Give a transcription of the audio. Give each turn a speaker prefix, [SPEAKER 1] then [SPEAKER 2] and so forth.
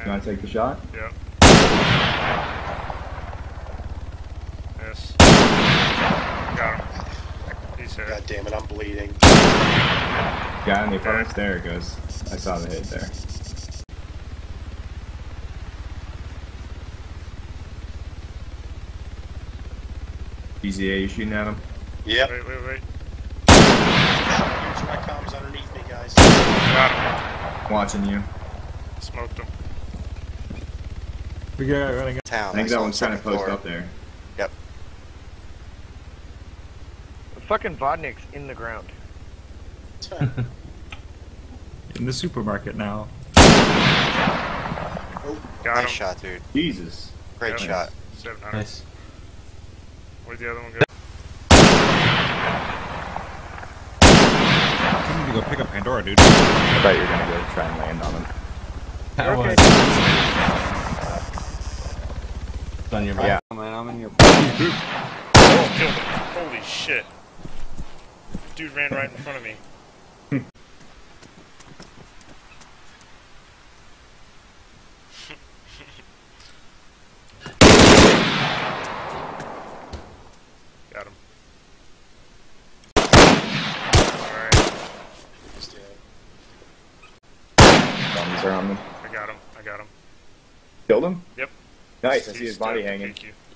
[SPEAKER 1] You want to take the shot?
[SPEAKER 2] Yep. Yes. Got him. He's hit.
[SPEAKER 3] God damn it, I'm bleeding.
[SPEAKER 1] Got him, the opponent's there it goes. I saw the hit there. BZA, you shooting at him?
[SPEAKER 3] Yep.
[SPEAKER 2] Wait.
[SPEAKER 3] Use my comms underneath me, guys.
[SPEAKER 2] Got him.
[SPEAKER 1] Watching you.
[SPEAKER 2] Smoked him.
[SPEAKER 4] We got running.
[SPEAKER 1] I think that one's trying to post up there.
[SPEAKER 3] Yep.
[SPEAKER 5] The fucking Vodnik's in the ground.
[SPEAKER 4] In the supermarket now.
[SPEAKER 3] Oh,
[SPEAKER 2] Got
[SPEAKER 3] nice
[SPEAKER 2] him.
[SPEAKER 3] shot, dude.
[SPEAKER 1] Jesus.
[SPEAKER 3] Great
[SPEAKER 2] Yep.
[SPEAKER 3] shot.
[SPEAKER 2] 700.
[SPEAKER 4] Nice.
[SPEAKER 2] Where'd the other one go?
[SPEAKER 4] I need to go pick up Pandora, dude.
[SPEAKER 1] I thought you were gonna go try and land on him.
[SPEAKER 5] Okay.
[SPEAKER 6] It's on your back.
[SPEAKER 1] Yeah.
[SPEAKER 6] Man, I'm in your.
[SPEAKER 2] Oh, killed him. Holy shit. Dude ran right in front of me. Got him. Alright,
[SPEAKER 3] Just,
[SPEAKER 1] Thumbs are on them.
[SPEAKER 2] I got him.
[SPEAKER 1] Killed him?
[SPEAKER 2] Yep.
[SPEAKER 1] Nice, I see
[SPEAKER 2] He's
[SPEAKER 1] his body
[SPEAKER 2] still
[SPEAKER 1] hanging.
[SPEAKER 2] PQ.